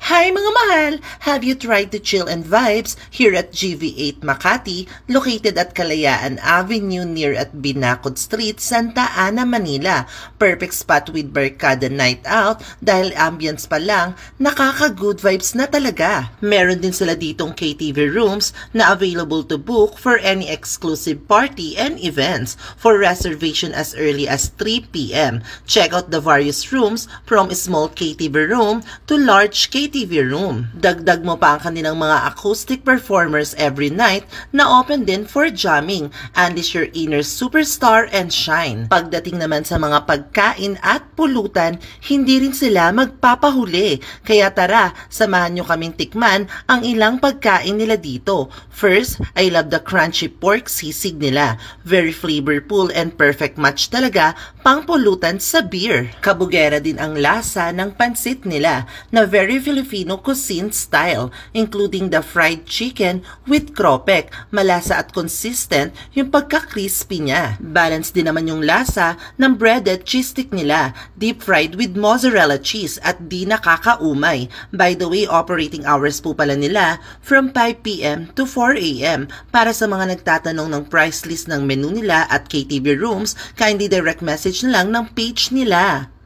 Hi mga mahal! Have you tried to chill and vibes here at GV8 Makati, located at Kalayaan Avenue near at Binacod Street, Santa Ana, Manila? Perfect spot with barkada night out dahil ambience pa lang, nakaka-good vibes na talaga. Meron din sila ditong KTV rooms na available to book for any exclusive party and events for reservation as early as 3 p.m. Check out the various rooms from small KTV room to large KTV room. Dagdag mo pa ang kanilang mga acoustic performers every night na open din for jamming. Unleash your inner superstar and shine. Pagdating naman sa mga pagkain at pulutan, hindi rin sila magpapahuli. Kaya tara, samahan nyo kaming tikman ang ilang pagkain nila dito. First, I love the crunchy pork sisig nila. Very flavorful and perfect match talaga pang pulutan sa beer. Kabugera din ang lasa ng pansit nila na very Filipino cuisine style, including the fried chicken with kropek. Malasa at consistent yung pagka-crispy niya. Balance din naman yung lasa ng breaded cheese stick nila, deep fried with mozzarella cheese at di nakakaumay. By the way, operating hours po pala nila from 5 p.m. to 4 a.m. Para sa mga nagtatanong ng price list ng menu nila at KTV rooms, kindly direct message na lang ng page nila.